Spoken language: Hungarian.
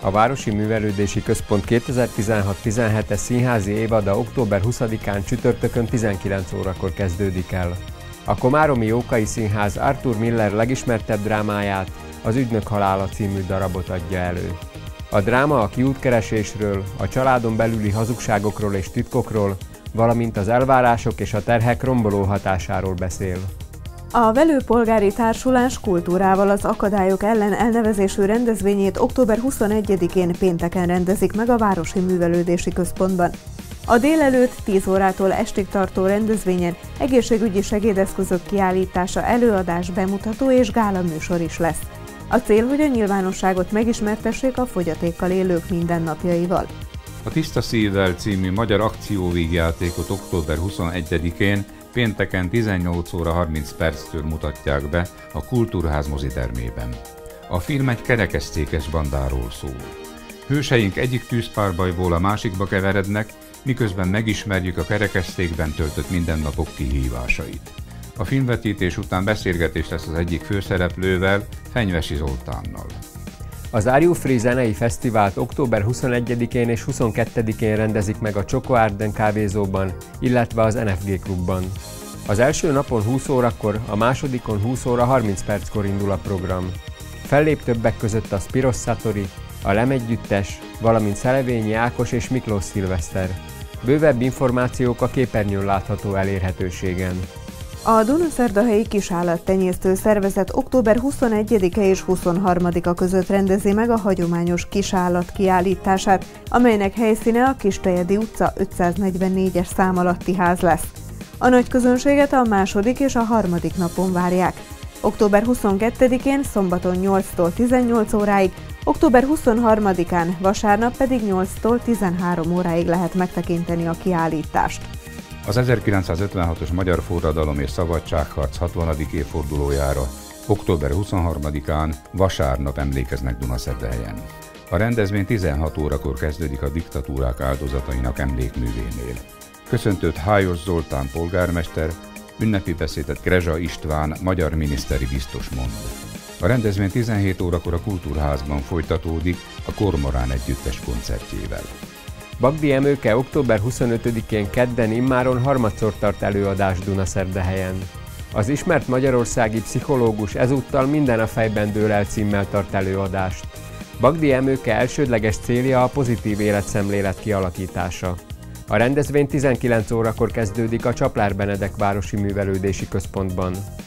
A Városi Művelődési Központ 2016-17-es színházi évada október 20-án csütörtökön 19 órakor kezdődik el. A komáromi Jókai Színház Arthur Miller legismertebb drámáját, az Ügynök halála című darabot adja elő. A dráma a kiútkeresésről, a családon belüli hazugságokról és titkokról, valamint az elvárások és a terhek romboló hatásáról beszél. A Velő Polgári Társulás kultúrával az akadályok ellen elnevezésű rendezvényét október 21-én pénteken rendezik meg a Városi Művelődési Központban. A délelőtt 10 órától estig tartó rendezvényen egészségügyi segédeszközök kiállítása, előadás, bemutató és gála műsor is lesz. A cél, hogy a nyilvánosságot megismertessék a fogyatékkal élők mindennapjaival. A Tiszta Szívvel című magyar akcióvígjátékot október 21-én pénteken 18 óra 30 perctől mutatják be a Kultúrház mozitermében. A film egy kerekesztékes bandáról szól. Hőseink egyik tűzpárbajból a másikba keverednek, miközben megismerjük a kerekesztékben töltött mindennapok kihívásait. A filmvetítés után beszélgetés lesz az egyik főszereplővel, Fenyvesi Zoltánnal. Az Are You Free zenei fesztivált október 21-én és 22-én rendezik meg a Csoko Arden kávézóban, illetve az NFG klubban. Az első napon 20 órakor, a másodikon 20 óra 30 perckor indul a program. Fellép többek között a Spiros Satori, a Lem együttes, valamint Szelevényi Ákos és Miklós Szilveszter. Bővebb információk a képernyőn látható elérhetőségen. A Dunaszerdahelyi Kisállattenyésztő Szervezet október 21-e és 23-a között rendezi meg a hagyományos kisállat kiállítását, amelynek helyszíne a Kistejedi utca 544-es szám alatti ház lesz. A nagy közönséget a második és a harmadik napon várják. Október 22-én szombaton 8-tól 18 óráig, október 23-án vasárnap pedig 8-tól 13 óráig lehet megtekinteni a kiállítást. Az 1956-os magyar forradalom és szabadságharc 60. évfordulójára október 23-án vasárnap emlékeznek Dunaszerdahelyen. A rendezvény 16 órakor kezdődik a diktatúrák áldozatainak emlékművénél. Köszöntőt Hájos Zoltán polgármester, ünnepi beszédet Grezsa István magyar miniszteri biztos mond. A rendezvény 17 órakor a Kultúrházban folytatódik a Kormorán együttes koncertjével. Bagdi Emőke október 25-én kedden immáron harmadszor tart előadást Dunaszerdahelyen. Az ismert magyarországi pszichológus ezúttal Minden a fejben dől el címmel tart előadást. Bagdi Emőke elsődleges célja a pozitív életszemlélet kialakítása. A rendezvény 19 órakor kezdődik a Csaplár Benedek Városi Művelődési Központban.